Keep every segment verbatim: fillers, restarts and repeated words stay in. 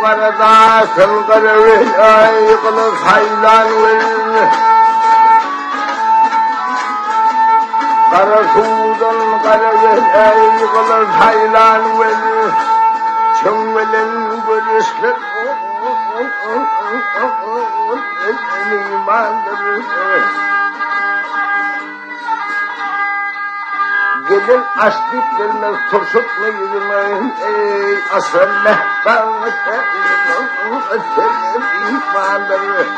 karadaşın karavel aykılı saylan verir. Kara sudan karavel aykılı saylan verir. Çömvelen görüşler Mihmandyr. Gelin açlık gelmez turşutma yüzüme ey asıl mehbanı senin Mihmandyr.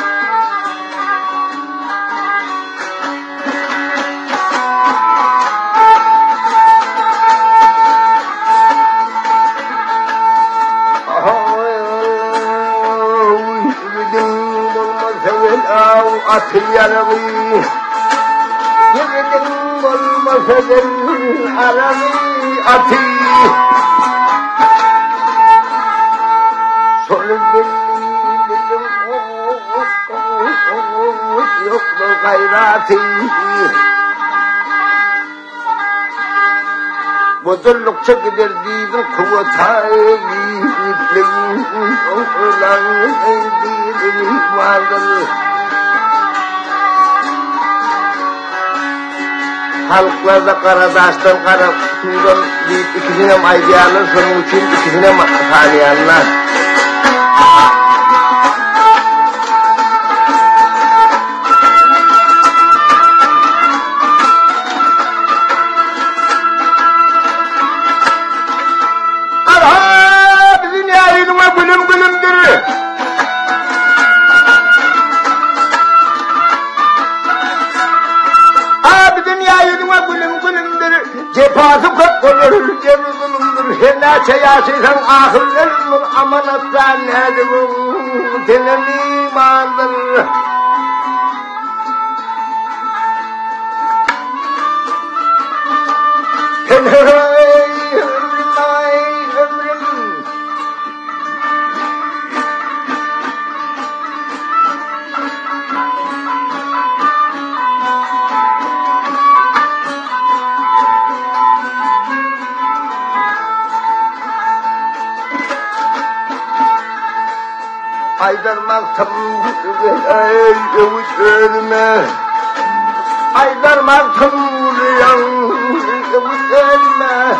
Atı yarabı Yürüdün olmasaydın arabı atı Solu belli yoklu gayratı Bozulukça gider değilim kuvvetayı Gitleyin ulan değilim Mihmandyr. Halklarda karadaştan kara sudan deyip ikisine maydiyanlar, sonun için ikisine saniyanlar. Arha! Bizim yayınıma gülüm gülümdür. Cefası kök olur, cemil bulundur, her neçe yaşaysan ahırlarındır, amanatlar nedir bu, senin Mihmandyr. Hey, ömrüm, ay, ömrüm. Aydarmaktım ey övüş ölme Aydarmaktım uğrayan övüş ölme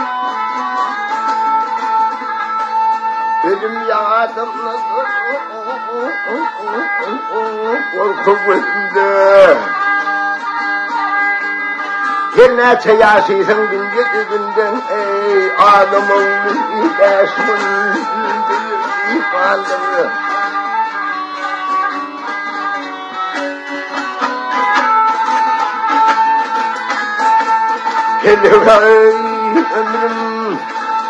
Ölüm yağdım korku gözümde Her neçe yaşaysın gün gözünden ey adamın yaşmın Mihmandyr. Hello, ömrüm.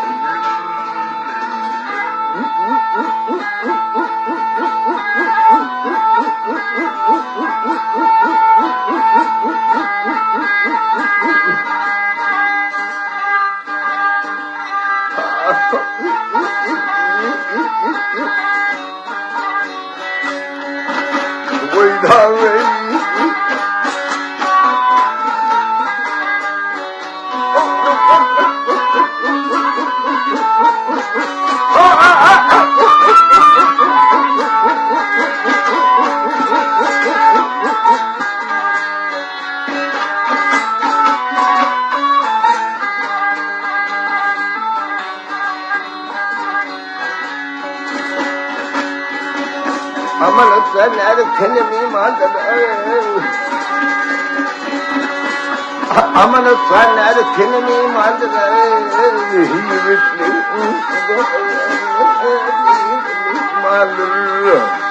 Aman sen nerede seni Mihmandyr? Aman sen nerede seni Mihmandyr? Mihmandyr.